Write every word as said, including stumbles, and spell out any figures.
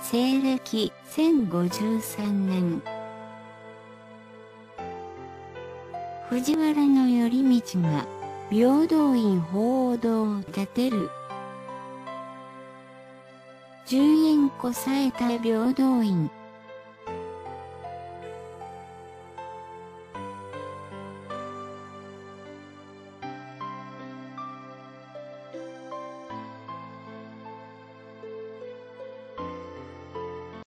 西暦せんごじゅうさんねん。藤原頼道が平等院鳳凰堂を建てる。十円こさえた平等院。